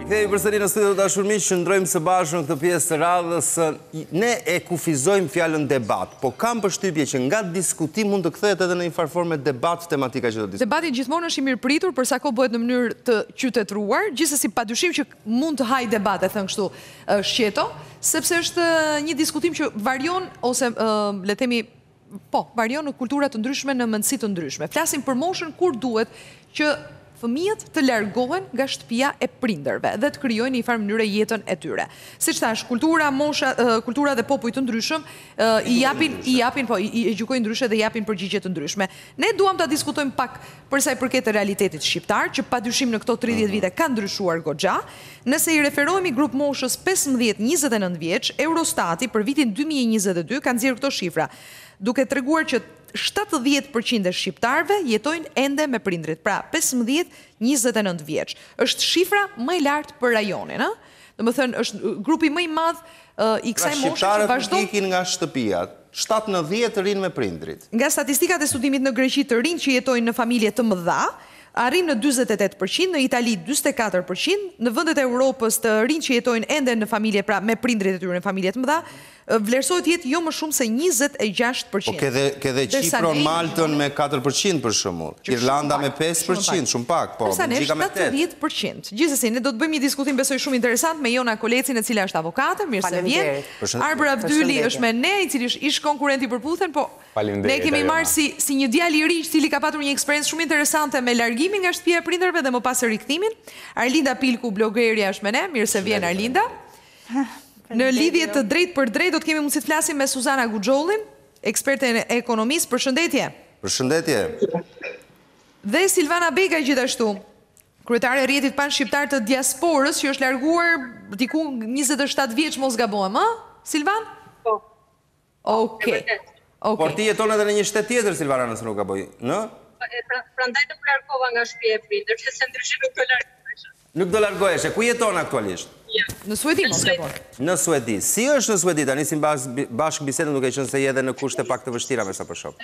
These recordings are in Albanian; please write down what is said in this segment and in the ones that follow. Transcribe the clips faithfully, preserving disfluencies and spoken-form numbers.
Kthehemi përsëri në studio të dashur miq, qëndrojmë së bashku në këtë pjesë të radhës. Ne e kufizojmë fjalën debat, po kam përshtypje që nga diskutim mund të kthehet edhe në një farë forme debat tematika që do të diskutojmë. Debati gjithmonë është i mirëpritur, për sa kohë bëhet në mënyrë të qytetëruar, gjithsesi padyshim që mund të hajë debat, e thënë kështu, shqeto, sepse është një diskutim që varion ose le të themi po, varion në kultura të ndryshme, në mendësi të ndryshme. Flasim për moshën kur duhet që fëmijët të largohen nga shtëpia e prindërve dhe të krijojnë në një farë mënyrë jetën e tyre. Siç thash, kultura, mosha, kultura dhe popuj të ndryshëm i japin i japin po i edukojnë ndryshe dhe japin përgjigje të ndryshme. Ne duam ta diskutojmë pak për sa i përket të realitetit shqiptar, që padyshim në këto tridhjetë vite ka ndryshuar goxha. Nëse i referohemi grup moshës pesëmbëdhjetë njëzet e nëntë vjeç, Eurostati për vitin dy mijë e njëzet e dy ka nxjerrë këto shifra, duke treguar që shtatëdhjetë përqind e shqiptarëve jetojnë ende me prindrit, pra pesëmbëdhjetë njëzet e nëntë vjeç. Është shifra më e lartë për rajonin, ëh? Domethënë është grupi më i madh i kësaj moshe që vazhdon. Shqiptarët ikin nga shtëpia, shtatë në dhjetë rinë me prindrit. Nga statistikat e studimit në Greqi të rinj që jetojnë në familje të mëdha, arrin në dyzet e tetë përqind, në Itali dyzet e katër përqind, në vendet e Europës të rinj që jetojnë ende në familje, pra me prindrit e tyre në familje të mëdha, vlerësohet jetë jo më shumë se njëzet e gjashtë përqind. Po ke dhe Qipron, Maltën me katër përqind për shembull, Irlanda me pesë përqind, shumë pak, po Belgjika me tetë. shtatëdhjetë përqind. Gjithsesi, ne do të bëjmë një diskutim besoj shumë interesant me Jona Kolecin, e cila është avokate, mirë se vjen. Arbër Avdyli është me ne, i cili është ish konkurrent i përputhen, po ne kemi marrë si si një djalë i ri, i cili ka patur një eksperiencë shumë interesante me largimin nga shtëpia e prindërve dhe më pas rikthimin. Arlinda Pilku, blogerja, është me ne, mirë se vjen Arlinda. Në lidhje të drejt për drejt, do të kemi mundësi të flasim me Suzana Guxhollin, eksperte e ekonomisë. Përshëndetje. Përshëndetje. Dhe Silvana Begaj gjithashtu, kryetare e rrjetit pan-shqiptar të diasporës, që është larguar diku njëzet e shtatë vjeç, mos gabohem, ë? Silvan? Po. Okej. Por ti jeton edhe në një shtet tjetër, Silvana, nëse nuk gaboj, në? Prandaj do largova nga shtëpia e prindërve, se ndryshe nuk do largohesha. Nuk do largoheshe. Ku jeton aktualisht? Në Suedi, mos gaboj. Në Suedi. Si është në Suedi? Ta nisim bashkë bisedën duke qenë se je edhe në kushte pak të vështira me sa po shoh.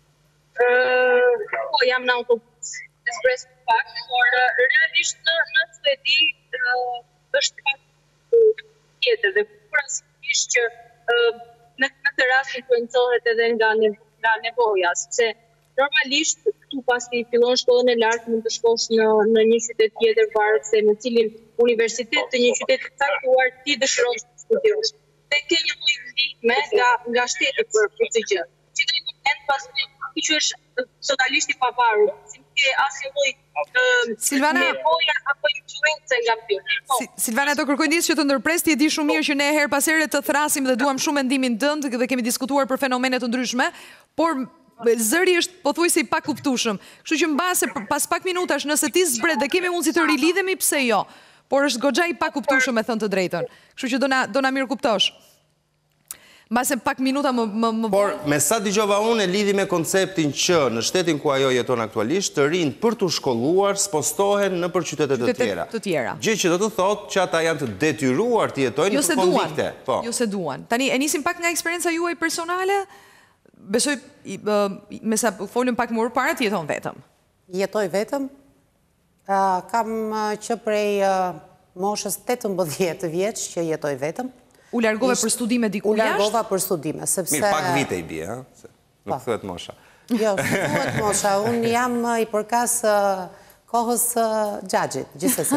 Po, jam në autobus, espresso pak, por realisht në Suedi është pak tjetër dhe kultura sigurisht që në këtë rast influencohet edhe nga nevoja, sepse normalisht këtu pasi fillon shkollën e lartë mund të shkosh në një qytet tjetër varet se në cilin universitet të një qyteti të caktuar ti dëshiron të studiosh. Dhe ke një lloj ndihme nga nga shteti për këtë gjë. Që në një moment pasi ti që është totalisht i pavarur, si nuk ke asnjë lloj nevoja apo influencë nga ty. Silvana, do kërkoj ndjesë që të ndërpres, ti e di shumë mirë që ne her pas here të thrasim dhe duam shumë mendimin tënd dhe kemi diskutuar për fenomene të ndryshme, por zëri është pothuajse i pakuptueshëm. Kështu që mbase pas pak minutash nëse ti zbret dhe kemi mundësi të rilidhemi, pse jo? Por është goxha i pakuptueshëm, me thënë të drejtën. Kështu që do na do na mirë kuptosh. Mbase pak minuta më më Por me sa dëgjova unë e lidhi me konceptin që në shtetin ku ajo jeton aktualisht, të rinë për të shkolluar spostohen në për qytete të tjera. Të tjera. Gjë që do të thotë që ata janë të detyruar të jetojnë në konvikte. Po. Jo se duan. Tani e nisim pak nga eksperjenca juaj personale. Besoj, me sa folëm pak më parë, ti jeton vetëm. Jetoj vetëm. Kam që prej moshës tetëmbëdhjetë vjeç që jetoj vetëm. U largove për studime diku jashtë? U largova për studime, sepse... Mirë, pak vite i bie, ha? Nuk thuhet mosha. Jo, nuk thuhet mosha. Unë jam i përkas kohës xhaxhit, gjithsesi.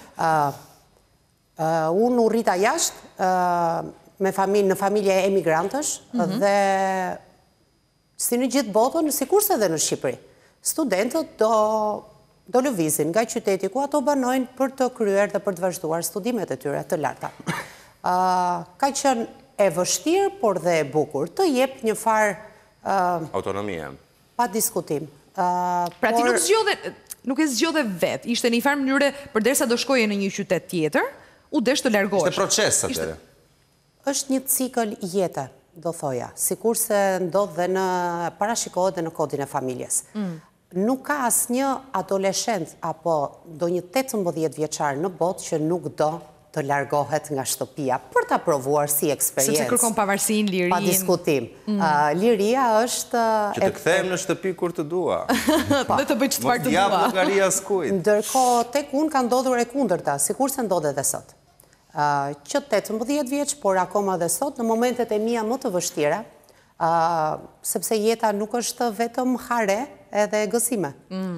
Unë u rrita jashtë në familje emigrantësh dhe si në gjithë botën, sikurse edhe në Shqipëri. Studentët do do lëvizin nga qyteti ku ato banojnë për të kryer dhe për të vazhduar studimet e tyre të larta. Ka qenë e vështirë, por dhe e bukur, të jep një farë... Autonomia. Pa diskutim. Pra ti nuk zgjodhe, nuk e zgjodhe vetë, ishte një farë mënyre, përderisa do shkoje në një qytet tjetër, u desh të largohesh. Ishte proces atëre. Është një cikël jete, do thoja, sikur se ndodh dhe në parashikohet dhe në kodin e familjes. Nuk ka asnjë adoleshent apo do një tetëmbëdhjetë vjeçar në botë që nuk do të largohet nga shtëpia për ta provuar si eksperiencë. Sepse kërkon pavarësinë, lirinë. Pa diskutim. Liria është... Që të kthehem në shtëpi kur të dua. Dhe të bëj çfarë të dua. Mos jap llogaria askujt. Ndërkohë tek unë ka ndodhur e kundërta, sikur se ndodhet edhe sot. Që tetëmbëdhjetë vjeç, por akoma dhe sot, në momentet e mia më të vështira, sepse jeta nuk është vetëm hare edhe gëzime.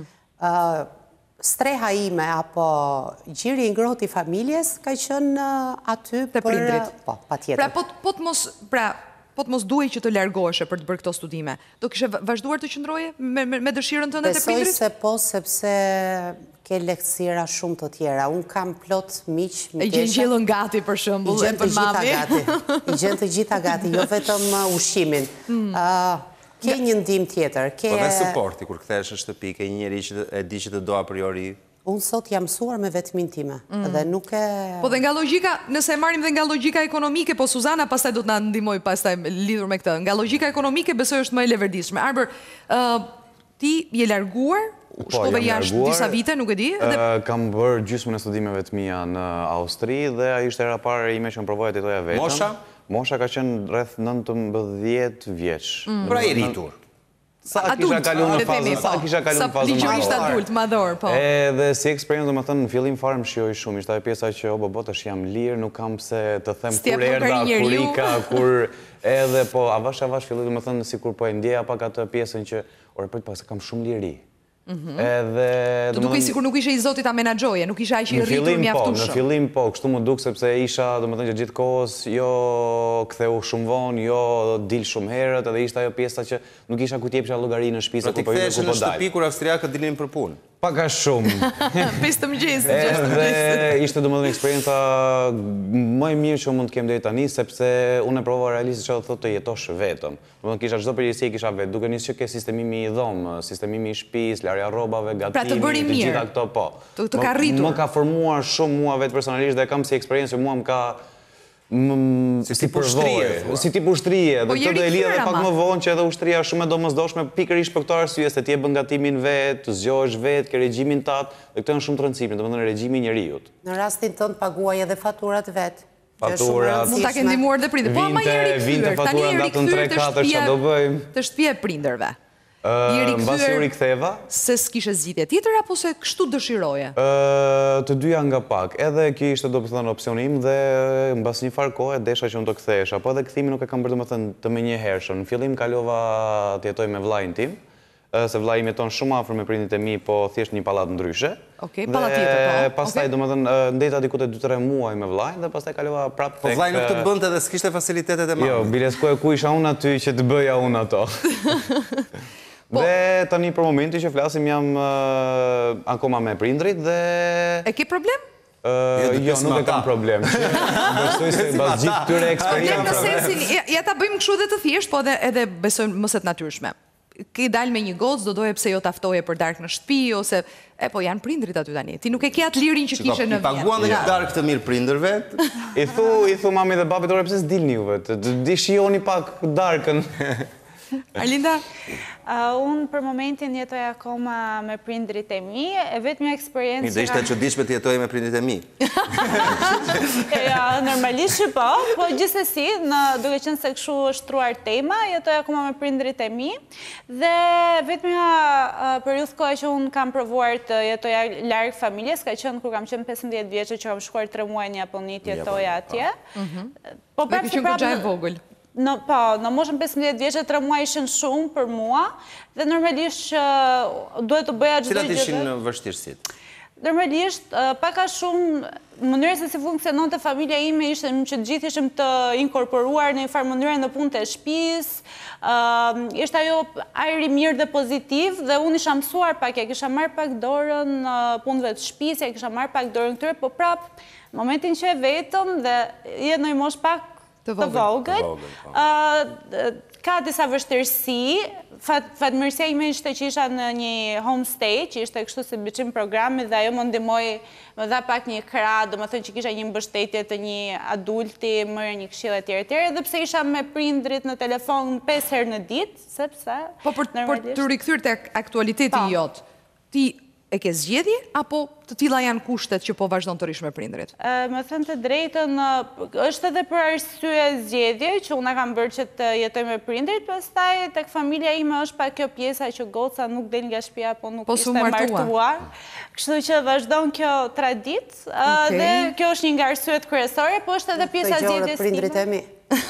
Streha ime apo gjiri i ngrohtë i familjes ka qenë aty për prindrit. Po, patjetër. Pra po po të mos, pra po të mos duhej që të largoheshe për të bërë këto studime. Do kishe vazhduar të qëndroje me me, me dëshirën tënde të prindrit? Besoj se po, sepse ke lehtësira shumë të tjera. Unë kam plot miq, e gjen gjellën gati për shembull, e bën mami. I gjen të gjitha gati, jo vetëm ushqimin. Ke një ndim tjetër. Po dhe suporti, kur kthehesh në shtëpi, ke një njeri që e di që të do a priori. Unë sot jam mësuar me vetmin time, dhe nuk e... Po dhe nga logjika, nëse e marrim dhe nga logjika ekonomike, po Suzana pastaj do të na ndihmoj pastaj lidhur me këtë. Nga logjika ekonomike besoj është më e leverdishme. Arber, ti je larguar, shkove jashtë disa vite, nuk e di? Kam bërë gjysmën e studimeve të mia në Austri dhe ai ishte era parë ime që më provoja të jetoja vetëm. Mosha? Mosha ka qenë rreth nëntëmbëdhjetë vjeç. Pra i rritur. Sa kisha kalu në fazën, sa kisha kalu në fazën madhore. Sa ligjërisht adult, madhor, po. Edhe si eksperiencë, do më thënë, në fillim fare më shijoj shumë. Ishte ajo pjesa që, o, bo, tash jam lirë, nuk kam pse të them kur erdha, kur ika, kur edhe, po, avash, avash, fillim, do më thënë, sikur po e ndjeja pak atë pjesën që, ore, po, pak se kam shumë liri. Edhe... Të duke i sikur nuk ishe i zotit a menagjoje, nuk ishe aq i rritur mjaftueshëm. Në fillim po, kështu më duk sepse isha, do më thënë që gjithë kohës, jo ktheu shumë vonë, jo dil shumë herët, edhe ishte ajo pjesa që nuk isha ku t'jepsha llogari në shtëpi, pra ti kthehesh në shtëpi kur austriakët dilnin për punë. Paka shumë. pesë të mëngjesit, gjashtë të mëngjesit. Edhe ishte domethënë eksperjenca më e mirë që mund të kem deri tani, sepse unë e provova realisht çfarë thotë të jetosh vetëm. Domethënë kisha çdo përgjegjësi e kisha vetë, duke nisur që ke sistemimi i dhomë, sistemimi i shtëpisë, larja rrobave, gatimi, të gjitha këto po. Të ka rritur. Më ka formuar shumë mua vetë personalisht dhe kam si eksperiencë që mua më ka si tip ushtrie, si tip ushtrie, dhe këtë do e lidhe dhe pak më vonë që edhe ushtria shumë e domosdoshme pikërisht për këto arsye se ti e bën gatimin vetë, të zgjohesh vetë, ke regjimin tat, dhe këto janë shumë të rëndësishme, domethënë regjimi i njeriut. Në rastin tënd paguaj edhe faturat vetë. Faturat. Mund ta ke ndihmuar dhe prindër. Po ama jeri vinte fatura datën tre katër çfarë do bëjmë? Të shtëpia e prindërve. Mbasi u riktheva. Se s'kishe zgjidhje tjetër apo se kështu dëshiroje? Të dyja nga pak. Edhe kjo ishte do të thënë opsioni im dhe mbas një farë kohe desha që unë të kthehesha. Po edhe kthimin nuk e kam bërë domethënë të menjëhershëm. Në fillim kalova të jetoj me vllajin tim, se vllai im jeton shumë afër me prindit e mi, po thjesht një pallat ndryshe. Okej, pallat tjetër po. Pastaj domethënë ndeta diku te dy tre muaj me vllajin dhe pastaj kalova prapë tek. Po vllai nuk të bënte dhe s'kishte facilitetet e mia. Jo, biles ku ku isha unë aty që të bëja unë ato. Dhe tani për momenti që flasim jam akoma me prindrit dhe... E ke problem? Jo, nuk e kam problem. Besoj se bas gjithë këtyre eksperiencave. Ja ta bëjmë kështu dhe të thjesht, po edhe besojmë mëse të natyrshme. Ke dalë me një gocë, do doje pse jo taftoje për darkë në shtëpi, ose... E, po janë prindrit aty tani. Ti nuk e ke atë lirin që kishe në vjetë. I paguan dhe një darkë të mirë prindërve. I thu, i thu mami dhe babit, ore pse s'dilni juve, di shijoni pak darkën. Arlinda? Unë për momentin jetoj akoma me prindrit e mi, e vetë një eksperiencë... Mi dhe ishte çuditshme të jetoj me prindrit e mi. Normalisht që po, po gjithsesi, duke qenë se kështu është truar tema, jetoj akoma me prindrit e mi, dhe vetë një periudhë kohë që unë kam provuar të jetoja larg familjes, ka qenë kur kam qenë pesëmbëdhjetë vjeçë që kam shkuar tre muaj në Japoni të jetoja atje. Po prapë që prapë e vogël. Po, në moshën pesëmbëdhjetë vjeçë, tre muaj ishin shumë për mua, dhe normalisht që duhet të bëja çdo gjë. Cilat ishin vështirësitë? Normalisht, paka shumë, mënyra se si funksiononte familja ime ishte që të gjithë ishim të inkorporuar në një farë mënyrë në punët e shtëpisë, ishte ajo ajri mirë dhe pozitiv, dhe unë isha mësuar pak, ja kisha marrë pak dorën punëve të shtëpisë, ja kisha marrë pak dorën këtyre, po prapë, momentin që e vetëm dhe je në një moshë pak të vogël, ka disa vështirësi. Fatmirësia ime ishte që isha në një homestay, që ishte kështu si bëjim programi dhe ajo më ndihmoi, më dha pak një krah, domethënë që kisha një mbështetje të një adulti, merr një këshill etj etj, edhe pse isha me prindrit në telefon pesë herë në ditë, sepse po për të rikthyer tek aktualiteti jot, ti e ke zgjedhje, apo të tilla janë kushtet që po vazhdon të rish me prindrit? Më thënë të drejtën, është edhe për arsye zgjedhje, që unë kam bërë që të jetoj me prindrit, pastaj tek familja ime është pa kjo pjesa që goca nuk del nga shtëpia, po nuk ishte martuar. Kështu që vazhdon kjo traditë, dhe kjo është një nga arsyet kryesore, po është edhe pjesa zgjedhjes time.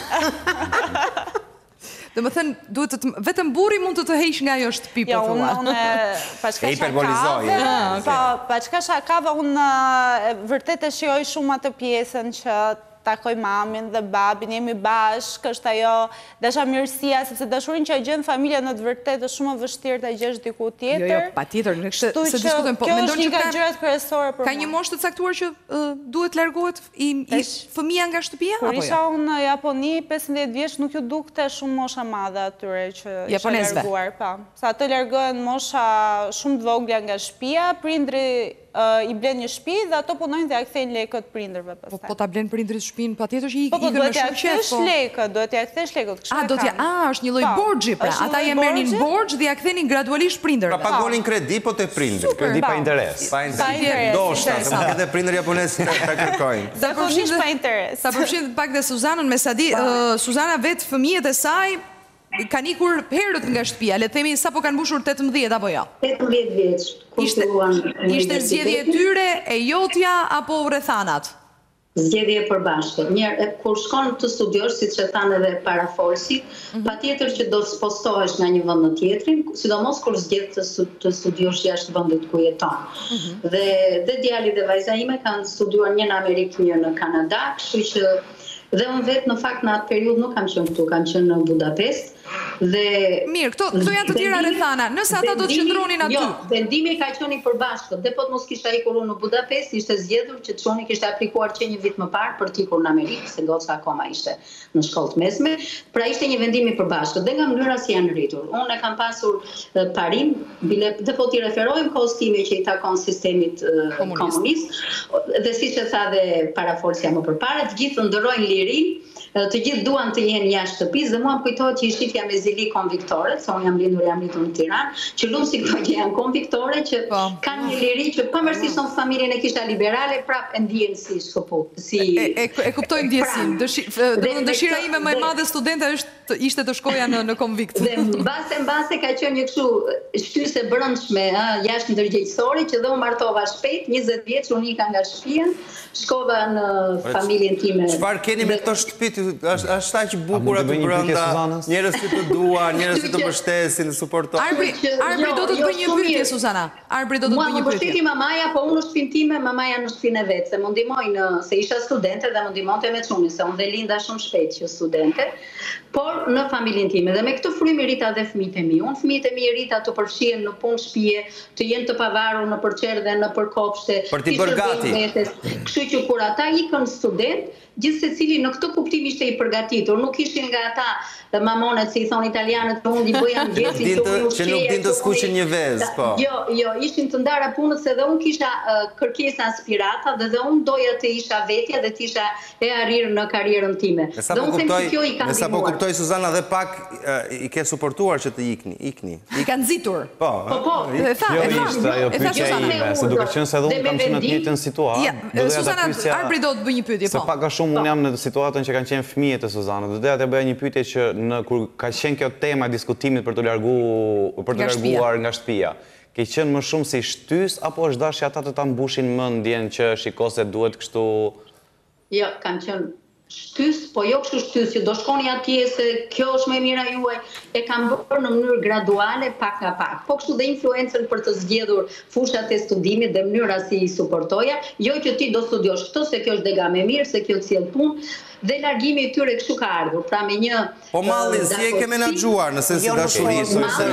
Dhe më thënë, vetëm burri mund të të heq nga jo shtëpi, po thua. Jo, unë pa qka shakave, pa qka shakave, unë vërtet e shioj shumë atë pjesën që takoj mamin dhe babin, jemi bashkë, është ajo dasha mirësia, sepse dashurin që e gjenë familja në të vërtet është shumë vështirë të gjesh diku tjetër. Jo, jo, pa tjetër, në kështë se diskutojmë, po mendon që ka gjërat kryesore për mua. Ka një moshë të caktuar që duhet largohet i fëmija nga shtëpia? Kur isha unë në Japoni, pesëmbëdhjetë vjeç, nuk ju dukte shumë mosha madhe atyre që isha larguar, pa. Sa atë largohen mosha shumë të vogla nga shtëpia, prindri i blen një shtëpi dhe ato punojnë dhe ja kthejnë lekët prindërve pastaj. Po ta blen prindrit shtëpinë, patjetër që i ikën me shumë qejf. Po lekët, duhet ja kthesh lekët. A do t'ja, a është një lloj borxhi pra. Ata ja merrnin borxh dhe ja kthenin gradualisht prindërve. Pra pagonin kredi po te prindrit. Kredi pa interes. Pa interes. Doshta, edhe prindër japonesë ta kërkojnë. Zakonisht pa interes. Sa përfshin pak dhe Suzanën me sa di, Suzana vetë fëmijët e saj kanë ikur herët nga shtëpia, le të themi sa po kanë mbushur tetëmbëdhjetë apo jo? tetëmbëdhjetë vjeç. Ishte zgjedhje e tyre, e jotja apo rrethanat? Zgjedhje e përbashkët. Njërë, kur shkon të studiosh, si që thanë edhe parafolsit, pa tjetër që do të spostohesh nga një vënd në tjetrin, sidomos kur zgjedh të studiosh jashtë vëndit ku jeton. Dhe djali dhe vajza ime kanë studuar një në Amerikë, një në Kanada, kështu që dhe unë vetë në fakt në atë periud nuk kam qenë këtu, kam qenë në Budapest. Mirë, këto janë të tjera rrethana, nëse ata do të qëndronin aty. Jo, vendimi ka qenë i përbashkët, dhe po të mos kisha ikur unë në Budapest, ishte zgjedhur që të shoni kishte aplikuar që një vit më parë për t'ikur në Amerikë, se goca akoma ishte në shkollë të mesme, pra ishte një vendim i përbashkët, dhe nga mënyra si janë rritur. Unë e kam pasur parim, dhe po t'i referojmë kohës time që i takon sistemit komunist, dhe si që tha dhe parafolsja më përpara, të gjithë ndërrojnë lirin, të gjithë duan të jenë jashtë shtëpisë dhe mua më kujtohet që i shifja me zili konviktore, se unë jam lindur jam rritur në Tiranë, që lumë si këto që janë konviktore, që kanë një liri që pavarësisht se familjen e kishte liberale, prap e ndihen si shkëput. E kuptoj ndjesin. Dëshira ime më e madhe studente ishte të shkoja në konvikt. Dhe mbase mbase ka qenë një kështu shtyse brendshme, jashtë ndërgjegjësore, që dhe u martova shpejt, njëzet vjeç unë ika nga shtëpia, shkova në familjen time. Çfarë keni me këto shtëpi? Është aq bukur aty brenda, njerëz që të duan, njerëz që të mbështesin, të suportojnë. Arbri, Arbri do të të bëj një pyetje, Suzana. Arbri do të të bëj një pyetje. Mua më mbështeti mamaja, po unë në shtëpinë time, mamaja në shtëpinë e vet, se më ndihmoi në se isha studente dhe më ndihmonte me çunin, se unë dhe linda shumë shpejt që studente, por në familjen time. Dhe me këtë frymë rita dhe fëmijët e mi. Unë fëmijët e mi rita të përfshihen në punë shtëpie, të jenë të pavarur në përçerdhe, në përkopshte. Për t'i bërë gati. Kështu që kur ata ikën student, gjithë se cili në këtë kuptim ishte i përgatitur, nuk ishin nga ata mamonet, si i thonë italianët, që unë i bëja në gjesin të unë që nuk din të skuqin një vezë, po. Jo, jo, ishin të ndara punët, se dhe unë kisha kërkesa aspirata, dhe dhe unë doja të isha vetja dhe të isha e arirë në karierën time. Dhe unë them që kjo i ka ndihmuar. Nësa po kuptoj, Suzana, dhe pak i ke suportuar që të ikni, ikni. I kanë nxitur. Po, po. Jo ishte ajo pyetja ime, se duke qenë se edhe unë kam qenë në të njëjtën situatë. Suzana, Arbri do të bëj një pyetje, po. Unë jam në situatën që kanë qenë fëmijët e Suzanës, dhe doja të bëja një pyetje që në kur ka qenë kjo tema e diskutimit për të larguar për të larguar nga shtëpia. Ke qenë më shumë si shtys apo është dashja ata të ta mbushin mendjen që shikose duhet kështu? Jo, kam qenë shtys, po jo kështu shtys, që do shkoni atje se kjo është më e mira juaj, e kam bërë në mënyrë graduale, pak nga pak. Po kështu dhe influencën për të zgjedhur fushat e studimit dhe mënyra si i suportoja, jo që ti do studiosh këto, se kjo është dega me mirë, se kjo të sjell punë, dhe largimi i tyre kështu ka ardhur. Pra me një Po mallin si e ke menaxhuar në sens të dashurisë, ose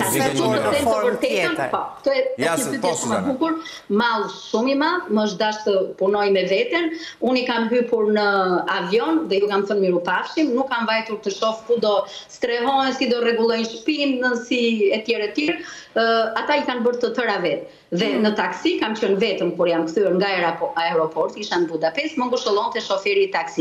në formë tjetër. Po, këtë e këtë të shumë bukur, mall shumë i madh, më është dash të punoj me veten. Unë i kam hyrur në avion dhe ju kam thënë mirupafshim, nuk kam vajtur të shoh ku do strehohen, si do rregullojnë shtëpinë, si etj etj. Ata i kanë bërë të tëra vetë. Dhe në taksi kam qenë vetëm kur jam kthyer nga aeroporti, isha në Budapest, më ngushëllonte shoferi i taksisë.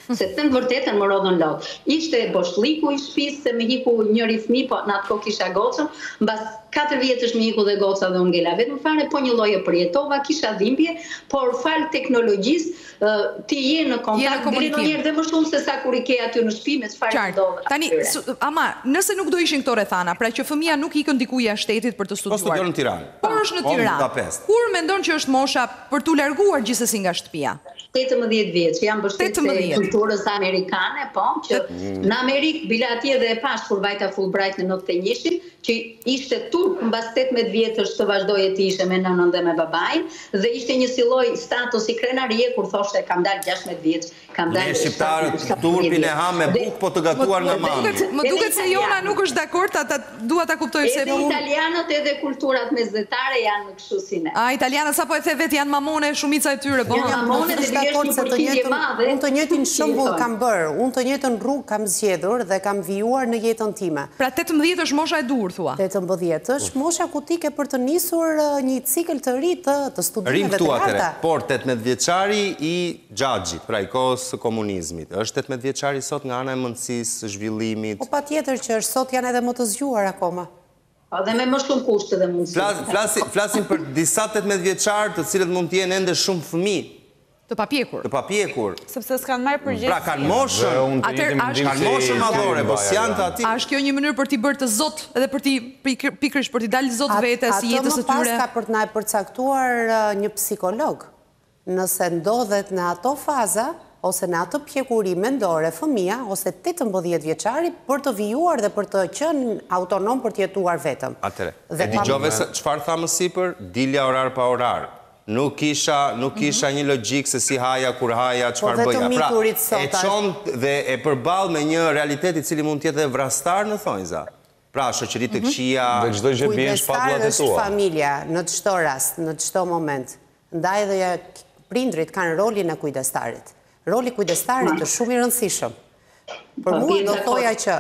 Se të në vërtetën më rodhën lot. Ishte boshliku i shtëpisë se më hiku njëri fëmijë, po në atë kohë kisha gocën, mbas katër vjetësh më hiku dhe goca dhe unë ngela vetëm fare, po një lloj e përjetova, kisha dhimbje, por fal teknologjisë ti je në kontakt deri ndonjëherë dhe më shumë se sa kur i ke aty në shtëpi me çfarë ndodh. Tani, ama, nëse nuk do ishin këto rrethana, pra që fëmia nuk ikën diku jashtë shtetit për të studiuar. Po studion në Tiranë. Por është në Tiranë. Kur mendon që është mosha për t'u larguar gjithsesi nga shtëpia? tetëmbëdhjetë vjeç, jam mbështetëse e kulturës amerikane, po, që në Amerikë, bila atje dhe e pash kur vajta Fulbright në nëntëdhjetë e njëshin, që ishte turp mbas tetëmbëdhjetë vjetësh të vazhdojë të ishe me nënën dhe me babain, dhe ishte një silloj status i krenarie kur thoshte kam dalë gjashtëdhjetë vjeç, kam dalë. Ne shqiptarët turpin e ha me buk, po të gatuar nga mami. Më duket se Jona nuk është dakord, ata dua ta kuptoj se edhe italianët edhe kulturat mesdhetare janë në kështu si ne. A italianët sapo e the vet janë mamone shumica e tyre, po. Janë mamone dhe dakord se të njëjtën, unë të njëjtin shembull kam bërë, unë të njëjtën rrugë kam zgjedhur dhe kam vijuar në jetën time. Pra tetëmbëdhjetë është mosha e dur, thua. tetëmbëdhjetë është mosha ku ti ke për të nisur një cikël të ri të të studimeve të larta. Por tetëmbëdhjetë vjeçari i Xhaxhit, pra i kohës së komunizmit, është tetëmbëdhjetë vjeçari sot nga ana e mundësisë, zhvillimit. Po patjetër që është sot janë edhe më të zgjuar akoma. Dhe me më shumë kushte dhe mundësi. Flasim për disa tetëmbëdhjetë vjeçar të cilët mund të jenë ende shumë fëmijë. Të papjekur. Të papjekur. Sepse s'kanë marrë përgjegjësi. Pra kanë moshën. Kanë moshën madhore, po s'janë të ati. A është kjo një mënyrë për t'i bërë të zot edhe për t'i pikërisht për t'i dalë zot vetes si jetës së tyre? Atë më pas ka për të na e përcaktuar një psikolog. Nëse ndodhet në ato faza ose në atë pjekuri mendore fëmia ose tetëmbëdhjetë vjeçari për të vijuar dhe për të qenë autonom për të jetuar vetëm. Atëre. E dëgjove çfarë tha më sipër? Dilja orar pa orar. Nuk kisha, nuk kisha një logjik se si haja, kur haja, çfarë bëja. Pra, e çon dhe e përball me një realitet i cili mund të jetë edhe vrastar në thonjza. Pra, shoqëri të këqija. Dhe çdo gjë bën shpatullat e tua. Familja në çdo rast, në çdo moment. Ndaj dhe prindrit kanë rolin e kujdestarit. Roli kujdestarit është shumë i rëndësishëm. Për mua do thoja që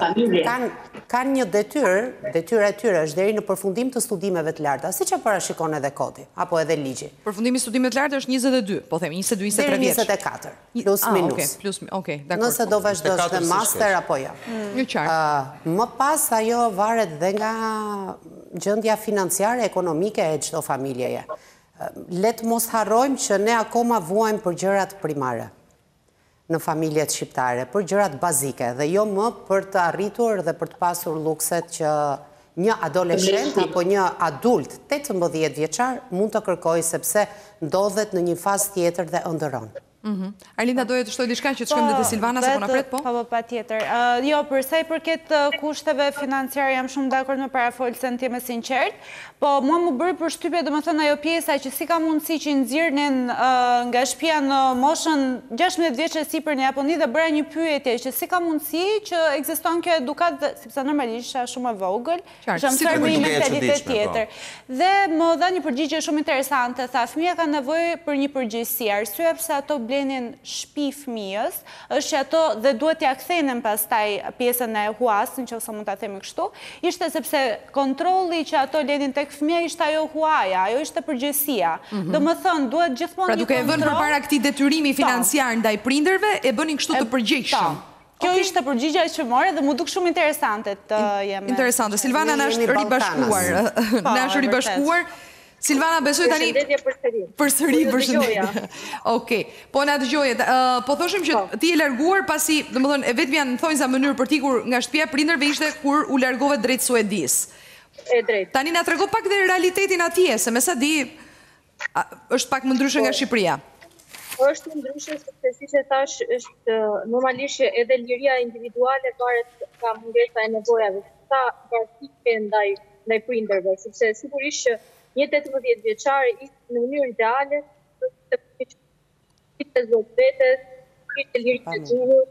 kanë një detyrë, detyra e tyre është deri në përfundim të studimeve të larta, siç e parashikon edhe kodi, apo edhe ligji. Përfundimi i studimeve të larta është njëzet e dy, po themi njëzet e dy njëzet e tre vjeç. njëzet e katër, plus minus. Plus, okay, dakor. Nëse do vazhdosh në master apo jo. Një qartë. Më pas ajo varet dhe nga gjendja financiare, ekonomike e çdo familjeje. Le të mos harrojmë që ne akoma vuajmë për gjërat primare në familjet shqiptare, për gjërat bazike, dhe jo më për të arritur dhe për të pasur lukset që një adoleshent apo një adult tetëmbëdhjetë vjeçar mund të kërkojë sepse ndodhet në një fazë tjetër dhe ëndërron. Arlinda, doje të shtoj diçka që të shkojmë dhe të Silvana, se po na pret, po? Po, pa tjetër. Jo, përsa i përket kushteve financiare, jam shumë dakord me parafolsen time sinqert, po mua më bërë për shtypje, dhe më thënë ajo pjesa që si ka mundësi që nxirrnin nga shtëpia në moshën gjashtëdhjetë vjeçë sipër në Japoni dhe bëra një pyetje që si ka mundësi që ekziston kjo edukat, sepse normalisht isha shumë e vogël, isha mësuar me një mentalitet tjetër. Dhe më dha një përgjigje shumë interesante, tha fëmia ka nevojë për një përgjegjësi, arsyeja pse ato blenin shtëpi fëmijës, është që ato dhe duhet t'ia kthejnë pastaj pjesën e huas, nëse mund ta themi kështu, ishte sepse kontrolli që ato lenin tek fëmia ishte ajo huaja, ajo ishte përgjegjësia. Domethënë duhet gjithmonë pra duke e vënë përpara këtij detyrimi financiar ndaj prindërve, e bënin kështu të përgjegjshëm. Kjo ishte përgjigja që morë dhe mu duk shumë interesante të jemi. Interesante. Silvana na është ribashkuar. Na është ribashkuar. Silvana, besoj tani... Përshëndetje për sëri. Për sëri, përshëndetje. Okej. Po na dëgjoje. Po thoshim që ti e larguar pasi, domethënë, e vetmja në thonjza mënyrë për t'ikur nga shtëpia prindërve ishte kur u largove drejt Suedis. E drejt. Tani na trego pak dhe realitetin atje, se me sa di është pak më ndryshe nga Shqipëria. Është më ndryshe sepse siç e thash, është normalisht edhe liria individuale varet nga mungesa e nevojave. Sa garantike ndaj ndaj prindërve, sepse sigurisht që një tetëmbëdhjetë vjeçar ishte në mënyrë ideale të ishte zot vetes, ishte lirisë e gjuhës,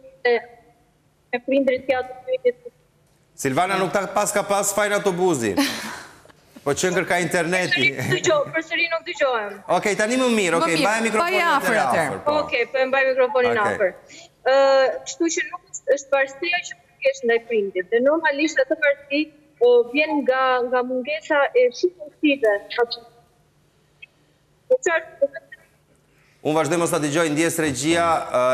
me prindrit ja të pyetjet. Silvana nuk ta pas ka pas fajin autobusin. Po qëngër ka interneti. Përsëri nuk dëgjohem. Okej, tani më mirë, okej, mbaj mikrofonin afër atëherë. Okej, po e mbaj mikrofonin afër. Kështu që nuk është varësia që përkesh ndaj prindit. Dhe normalisht atë varësi vjen nga nga mungesa e shumë pozitive. Unë vazhdoj mos ta dëgjoj ndjes regjia.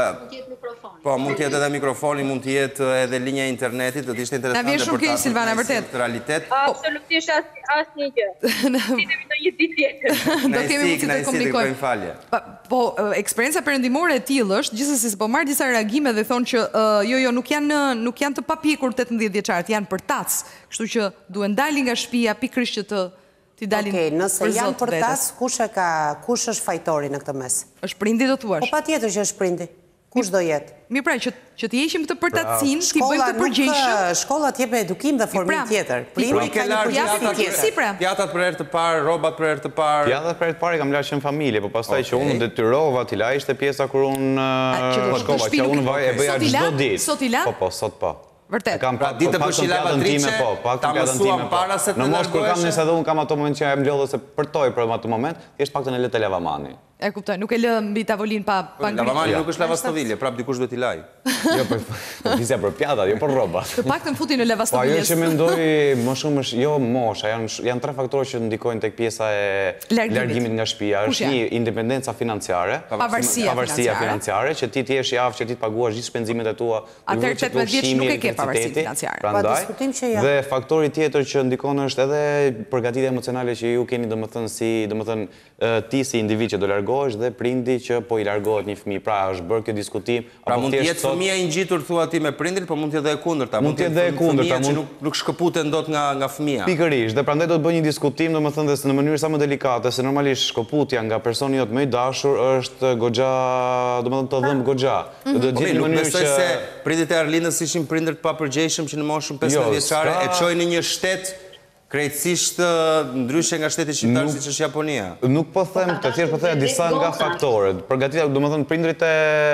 Po, mund të jetë edhe mikrofoni, mund të jetë edhe linja e internetit, do të ishte interesante për ta. Na vjen shumë keq Silvana, vërtet. Realitet. Absolutisht asnjë gjë. Ditemi në një ditë tjetër. Do kemi mundësi të komunikojmë. Falje. Po, eksperienca perëndimore e tillë është, gjithsesi po marr disa reagime dhe thonë që jo jo nuk janë nuk janë të papjekur tetëmbëdhjetë vjeçarët, janë për tac, kështu që duhen dalin nga shtëpia pikërisht që të ti dalin. Okej, nëse janë për tac, kush e ka, kush është fajtori në këtë mes? Është prindi do thuash. Po patjetër që është prindi. Kush do jetë? Mirë pra, që që të heqim këtë përtatësinë, ti bëjmë të përgjegjshëm. Shkollat jep edukim dhe formin tjetër. Prindi ka një përgjegjësi tjetër. Pjatat për herë të parë, rrobat për herë të parë. Pjatat për herë të parë kam larë në familje, po pastaj që unë detyrova t'i la ishte pjesa kur unë shkova, që unë e bëja çdo ditë. Sot i la? Po, po, sot po. Vërtet. Pra ditë për shilavatrice, ta mësuam para se të në mos kur kam largoheshe? nëse edhe unë kam ato moment që e më lodhë se përtoj për ato moment, thjesht paktën e lë te lavamani. E kuptoj, nuk e lë mbi tavolinë pa pa ngritur. Lavamani nuk është lavastovile, prap dikush duhet i laj. Jo, po fisja për pjatat, jo për rroba. Të paktën futi në Po ajo lavastoviljes. që mendoj më shumë është jo mosha, janë janë tre faktorë që ndikojnë tek pjesa e largimit nga shtëpia. Është një independenca financiare, pavarësia financiare, që ti të jesh i aftë që ti të paguash gjithë shpenzimet e tua. Atëherë tetëmbëdhjetë vjeç nuk e ke pavarësinë financiare. Prandaj. Dhe faktori tjetër që ndikon është edhe përgatitja emocionale që ju keni, domethënë si, domethënë ti si individ që do largohesh dhe prindi që po i largohet një fëmijë. Pra është bërë kjo diskutim. Pra mund të jetë fëmia i ngjitur thua ti me prindrit, por mund të jetë edhe e kundërta. Mund të jetë edhe e kundërta, që nuk nuk shkëputen dot nga nga fëmia. Pikërisht, dhe prandaj do të bëj një diskutim, domethënë dhe në mënyrë sa më delikate, se normalisht shkëputja nga personi jot më i dashur është goxha, domethënë të dhëm goxha. Do të gjejmë një mënyrë që se prindrit e Arlinës ishin prindër të papërgjegjshëm që në moshën pesëmbëdhjetë vjeçare e çojnë në një shtet krejtësisht ndryshe nga shteti shqiptar siç është Japonia. Nuk po them, të tjerë po them disa nga faktorët. Përgatitja, domethënë prindrit e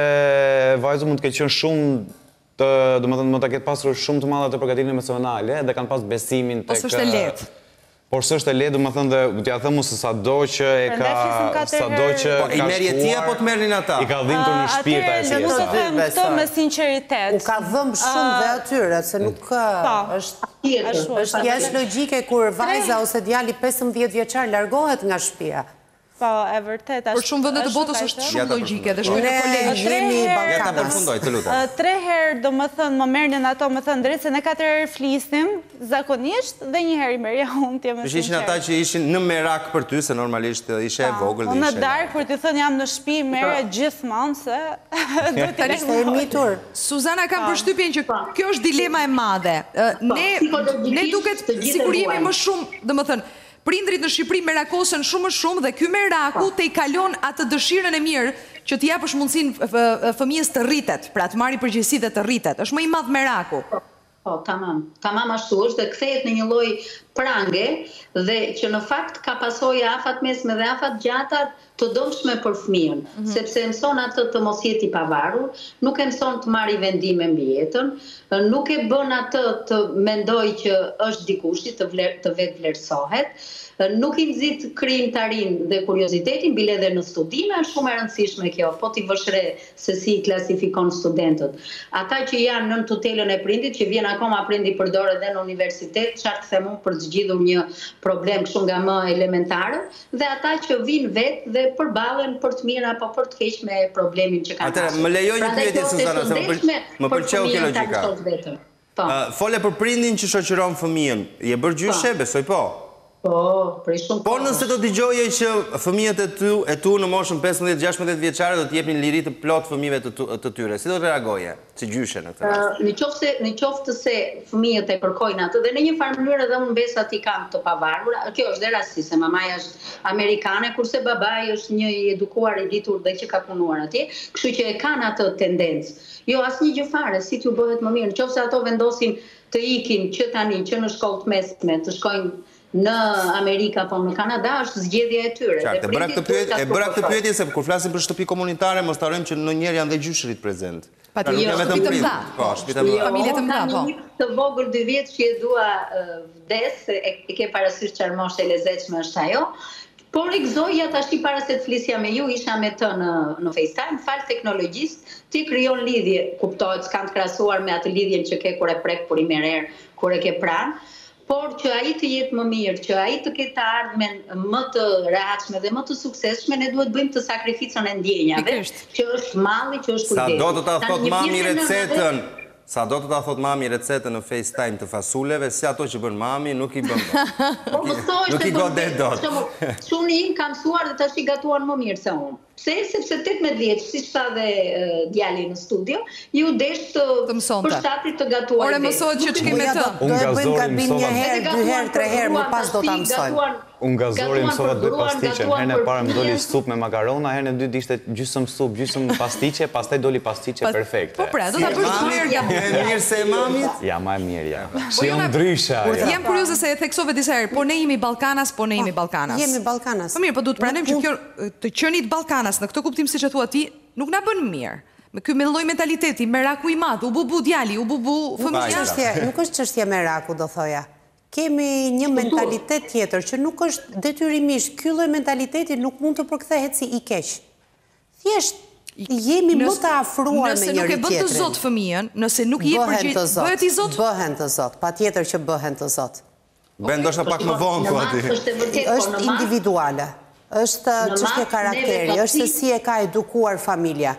vajzës mund të ketë qenë shumë të, domethënë mund ta ketë pasur shumë të madhe të përgatitjen emocionale dhe kanë pas besimin tek. Ose është e lehtë. Por s'është e lehtë, domethënë dhe t'ja them se sado që e ka sado që po i merr ti apo të merrin ata? I ka dhimbur në shpirt ai si. Atëherë, do të them këtë me sinqeritet. U ka dhëmbë shumë dhe atyre, se nuk është është jashtë logjike kur vajza ose djali pesëmbëdhjetë vjeçar largohet nga shtëpia. Po, e vërtet është. Por shumë vende të botës është shumë logjike dhe shkojnë kolegë jemi Ja ta përfundoj, të lutem. Tre herë, domethënë, më merrnin ato, më thënë drejt se ne katër herë flisnim zakonisht dhe një herë i merrja unë ti më sinqert. Ishin ata që ishin në merak për ty, se normalisht ishe e vogël dhe ishe. Në darkë kur ti thënë jam në shtëpi, merrja gjithmonë se do të ishte e mitur. Suzana kam përshtypjen që kjo është dilema e madhe. Ne ne duket sikur jemi më shumë, domethënë, prindrit në Shqipëri merakosen shumë më shumë dhe ky meraku te i kalon atë dëshirën e mirë që t'i japësh mundësinë fëmijës të rritet, pra të marrë përgjegjësi dhe të rritet. Është më i madh meraku. Po, tamam. Tamam ashtu është dhe kthehet në një lloj prange dhe që në fakt ka pasojë afat mesme dhe afat gjata të dëmshme për fëmijën, sepse mëson atë të mos jetë i pavarur, nuk e mëson të marrë vendime mbi jetën, nuk e bën atë të mendojë që është dikush të vler, të vetë vlerësohet, nuk i nxit krijimtarin dhe kuriozitetin, bile edhe në studime është shumë e rëndësishme kjo, po ti vësh re se si i klasifikon studentët. Ata që janë nën tutelën e prindit, që vjen akoma prindi përdor edhe në universitet, çfarë të them unë për të zgjidhur një problem kështu nga më elementare, dhe ata që vinë vetë dhe përballen për të mirë apo për të keq me problemin që kanë. Atëherë, më lejoj një pyetje Suzana, se më pëlqeu kjo logjika. Fole për prindin që shoqëron fëmijën, je bërë gjyshe, besoj po. Po, për shumë. Po nëse do dëgjoje që fëmijët e tu, e tu në moshën pesëmbëdhjetë gjashtëmbëdhjetë vjeçare do të jepnin liri të plot fëmijëve të, të tyre, si do të reagoje? Si gjyshe në këtë rast? Në qoftë se në qoftë se fëmijët e kërkojnë atë dhe në një farë mënyrë edhe unë besa ti kam të pavarur, kjo është dhe rasti se mamaja është amerikane, kurse babai është një i edukuar i ditur dhe që ka punuar atje, kështu që e kanë atë tendencë. Jo, asnjë gjë fare, si t'ju bëhet më mirë. Nëse ato vendosin të ikin që tani që në shkollë të mesme, të shkojnë në Amerika apo në Kanada, është zgjedhja e tyre. Qartë, e bëra këtë pyetje, e bëra këtë pyetje se kur flasim për shtëpi komunitare, mos harrojmë që ndonjëherë janë dhe gjyshërit prezent. Patjetër, shtëpi të mëdha. Po, shtëpi të mëdha. Familje të mëdha, po. Të vogël dy vjet që e dua vdes, e ke parasysh çfarë moshë e lezetshme është ajo. Por i gëzoja tash para se të flisja me ju, isha me të në, në FaceTime, fal teknologjisë, ti krijon lidhje, kuptohet, s'kan të krahasuar me atë lidhjen që ke kur e prek, kur i merr erë, kur e ke pranë. por që ai të jetë më mirë, që ai të ketë ardhmen më të rehatshme dhe më të suksesshme, ne duhet bëjmë të sakrificën e ndjenjave, që është malli, që është kujdesi. Sa do të ta thot mami recetën, sa do të ta thot mami recetën në FaceTime të fasuleve, si ato që bën mami, nuk i bën dot. Nuk i godet dot. Çuni im ka mësuar dhe tash i gatuan më mirë se unë. Pse? Sepse tetëmbëdhjetë vjeç, siç tha dhe djali në studio, ju desh të përshtatit të gatuar. Ore mësohet që ç'kemi të. Do e bëjmë gabim një herë, dy herë, tre herë, më pas do ta mësojmë. Unë gazori mësova dy pastiqe, herën e parë më doli sup me makarona, herën e dytë ishte gjysmë sup, gjysmë pastiqe, pastaj doli pastiqe perfekte. Po pra, do ta bësh dy herë gabim. Më mirë se e mamit? Ja, më e mirë ja. Si jo ndryshe ajo. Jam kurioze se e theksove disa herë, po ne jemi Ballkanas, po ne jemi Ballkanas. Jemi Ballkanas. Po mirë, po duhet pranojmë që kjo të qenit Ballkanas në këtë kuptim siç e thua ti, nuk na bën mirë. Me ky lloj mentaliteti, meraku i madh, u bubu djali, u bubu fëmia. Nuk është çështje meraku, do thoja. Kemi një mentalitet tjetër që nuk është detyrimisht, ky lloj mentaliteti nuk mund të përkthehet si i keq. Thjesht jemi më të afruar me njëri tjetrin. Nëse nuk e bën të zot fëmijën, nëse nuk i jep përgjigje, bëhet i zot? Bëhen të zot, patjetër që bëhen të zot. Bën ndoshta pak më vonë ku aty. Është individuale. Është çështje karakteri, është se si e ka edukuar familja.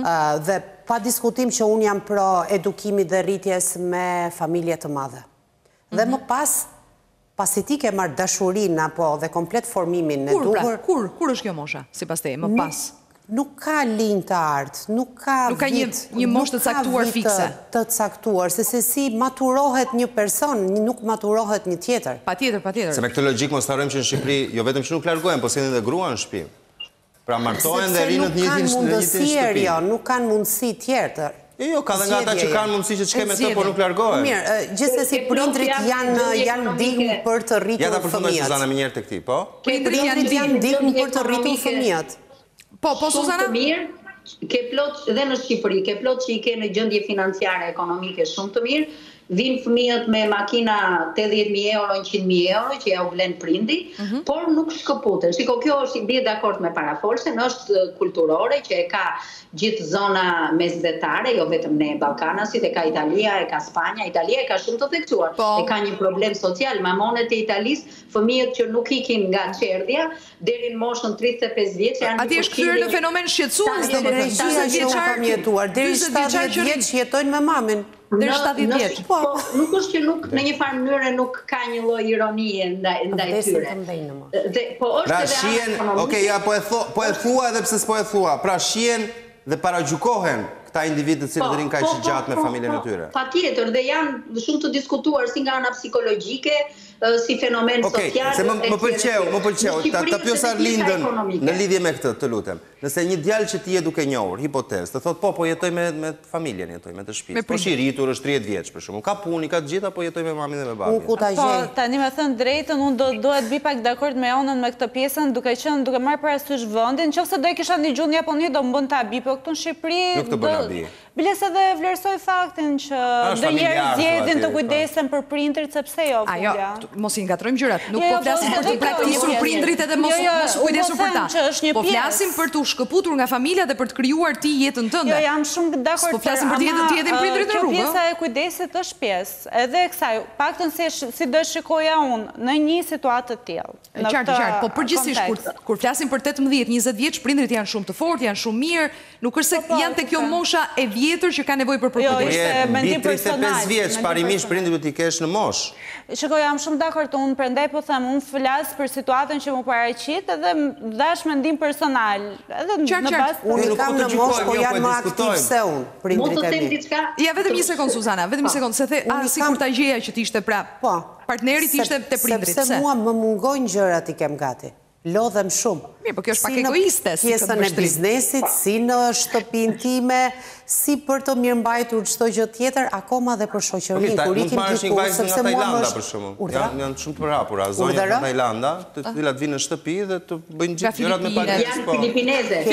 Dhe pa diskutim që unë jam pro edukimit dhe rritjes me familje të madhe. Dhe më pas, pasi ti ke marrë dashurin apo dhe komplet formimin në duhur... Kur, kur është kjo mosha, si pas te, më pas? Nuk ka linj të artë, nuk ka vit... një moshë të caktuar fikse. Të caktuar, se se si maturohet një person, nuk maturohet një tjetër. Pa tjetër, pa tjetër. Se me këtë logjik mos harrojmë që në Shqipëri, jo vetëm që nuk largohen, po sillin dhe grua në shtëpi. Pra martohen dhe rinë në një shtëpi. Nuk kanë mundësi tjetër. Jo, ka dhe nga ta që kanë mundësi që t'shkeme të, por nuk largohen. Mirë, gjithsesi prindrit janë digmë për të rritur fëmijët. Ja ta përfundoj Suzana më njëherë tek ti, po? Prindrit janë digmë për të rritur fëmijët. Po, po Suzana? Shumë të mirë, ke plot dhe në Shqipëri, ke plot që i ke në gjendje financiare ekonomike shumë të mirë, vinë fëmijët me makina tetëdhjetë mijë euro, njëqind mijë euro, që ja u vlen prindi, por nuk shkëputen. Shiko, kjo është i bie dakord me parafolsen, është kulturore që e ka gjithë zona mesdhetare, jo vetëm ne Ballkanasit, e ka Italia, e ka Spanja, Italia e ka shumë të theksuar. E ka një problem social, mamonet e Italis, fëmijët që nuk ikin nga qerdhja, deri në moshën tridhjetë e pesë vjeç janë... Ati është kthyer në fenomen shqetësues, domethënë, dyzet vjeçar, deri shtatëdhjetë vjeç jetojnë me mamin. Deri shtatëdhjetë vjeç. Po, nuk është që nuk në një farë mënyrë nuk ka një lloj ironie ndaj tyre. Dhe po është pra shien, okay, ja po e thua, po e thua edhe pse s'po e thua. Pra shien dhe paragjykohen këta individë të cilët rrinë kaq gjatë me familjen e tyre. Patjetër, dhe janë shumë të diskutuar si nga ana psikologjike, si fenomen social. Se më pëlqeu, më pëlqeu, ta pyes Arlindën në lidhje me këtë, të lutem. Nëse një djalë që ti je duke njohur, hipotezë, të thotë po, po jetoj me me familjen, jetoj me të shtëpisë. Po shi rritur është tridhjetë vjeç për shkakun. Ka punë, ka të gjitha, po jetoj me mamin dhe me babin. Ku ta gjej? Po, tani më thën drejtën, unë do duhet bi pak dakord me Onën me këtë pjesën, duke qenë duke marrë parasysh vendin, nëse do e kisha ndëgjuar në Japoni do më bën ta abi, po këtu në Shqipëri nuk të bën abi. Biles edhe vlerësoj faktin që do njerëz zgjedhin të kujdesen për prindrit sepse jo. Ajo, mos i ngatrojmë gjërat. Nuk po flasim për të praktikisur prindrit edhe mos mos kujdesur për ta. Po flasim për të shkëputur nga familja dhe për të krijuar ti jetën tënde. Jo, jam shumë dakord. Po flasim për të jetën ti edhe prindrit në rrugë. Kjo pjesa e kujdesit është pjesë. Edhe kësaj, paktën si si do shikoja unë në një situatë të tillë. Qartë, qartë, po përgjithsisht kur kur flasim për tetëmbëdhjetë njëzet vjeç, prindrit janë shumë të fortë, janë shumë mirë, nuk është se janë te kjo mosha e vjetër që ka nevojë për përkujdesje. Jo, ishte mendim personal. tridhjetë e pesë vjeç, parimisht prindrit do t'i kesh në moshë. Shikoj, jam shumë dakord, unë prandaj po them, unë flas për situatën që më paraqit edhe dash mendim personal. Edhe në bazë unë kam në moshë, po janë më aktiv se unë, prindrit e mi. Ja, vetëm një sekond Suzana, vetëm një sekond, se the, a sikur ta gjeja që ti ishte pra partnerit ishte te prindrit. Sepse mua më mungojnë gjërat i kem gati. Lodhem shumë. Mirë, po kjo është pak egoiste. Si në pjesën e biznesit, si në shtëpinë time, si për të mirëmbajtur çdo gjë tjetër, akoma dhe për shoqërinë. Kur ikim diku, sepse mua më është... Janë shumë të përhapura, zonja nga Tajlanda, të cilat vinë në shtëpi dhe të bëjnë gjithë gjërat me paketë. Janë filipineze.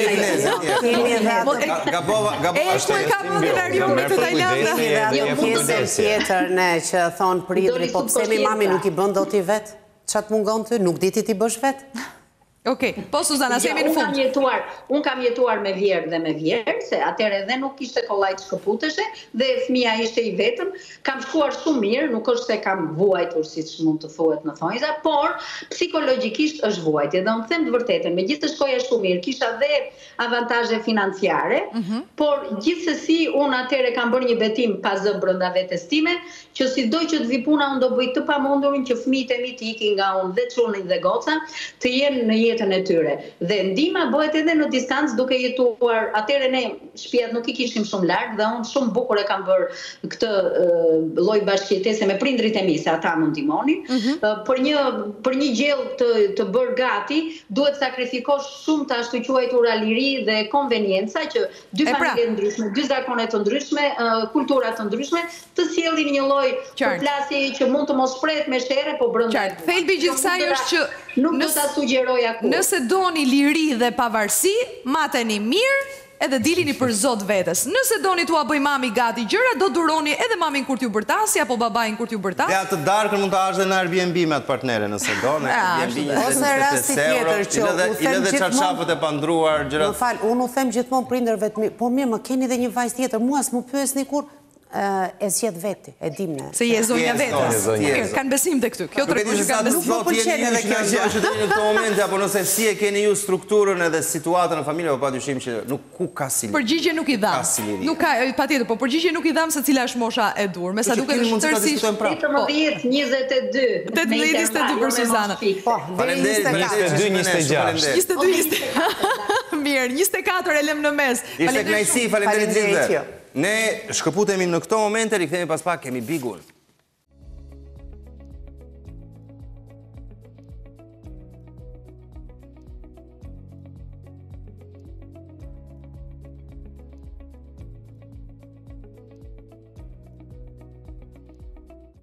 Filipineze. Gabova, gabova. E ku e ka mundin Arion me të Tajlanda? Pjesën tjetër ne që thon prindrit, po pse mi mami nuk i bën dot i vet? Qatë mungon të, nuk diti ti bësh vetë? Okej, po Suzana, se jemi në fund. Unë kam jetuar me vjerë dhe me vjerë, se atëre edhe nuk ishte kollajt shkëputeshe, dhe fëmija ishte i vetëm. Kam shkuar shumë mirë, nuk është se kam vuajtur si që mund të thuhet në thonjza, por psikologikisht është vuajtje. Dhe unë them të vërtetën, me gjithë të shkoja shumë mirë, kisha dhe avantaje financiare, por gjithsesi unë atëre kam bërë një betim pas zë brënda vetes time, që si doj që të vi puna, unë do bëj të pamundurin që fëmijët e mi të ikin nga unë dhe çunin dhe goca, të jenë në jetën e tyre. Dhe ndihma bëhet edhe në distancë duke jetuar, atëre ne shtëpiat nuk i kishim shumë larg dhe unë shumë bukur e kam bërë këtë lloj bashkëjetese me prindrit e mi, se ata më ndihmonin. Për një për një gjell të të bërë gati, duhet sakrifikosh shumë të ashtu quajtura liri dhe konvenienca që dy familje të ndryshme, dy zakone të ndryshme, kultura të ndryshme, të sjellin një lloj përplasje që mund të mos shprehet me shere, po brenda. Thelbi gjithë kësaj është që nuk do ta sugjeroja kur. Nëse doni liri dhe pavarësi, mateni mirë edhe dilini për zot vetes. Nëse doni t'ua bëj mami gati gjëra, do duroni edhe mamin kur t'ju bërtasi apo babain kur t'ju bërtas. Dhe atë darkën mund ta hash edhe në Airbnb me atë partnere nëse do, në Airbnb. Ose rasti tjetër që u them gjithmonë çarçafët e pandruar gjërat. Më fal, unë u them gjithmonë prindërve të mi, po mirë, më keni edhe një vajzë tjetër, mua s'më pyesni kur e zgjedh veti, e dim ne. Se je zonja vetes. Kanë besim te këtu. Kjo tregon që kanë besim. Nuk më pëlqen edhe kjo gjë që në këtë moment apo nëse si e keni ju strukturën edhe situatën në familje, po padyshim që nuk ku ka si. Përgjigje nuk i dham. Nuk ka, patjetër, po përgjigje nuk i dham se cila është mosha e dur. Me sa duket është tërësisht tetëmbëdhjetë njëzet e dy. tetëmbëdhjetë njëzet e dy për Suzana. Faleminderit. njëzet e dy njëzet e gjashtë. njëzet e dy njëzet e gjashtë. Mirë, njëzet e katër e lëm në mes. Ishte kënaqësi, faleminderit gjithëve. Ne shkëputemi në këto momente, rikthehemi pas pak, kemi bigun.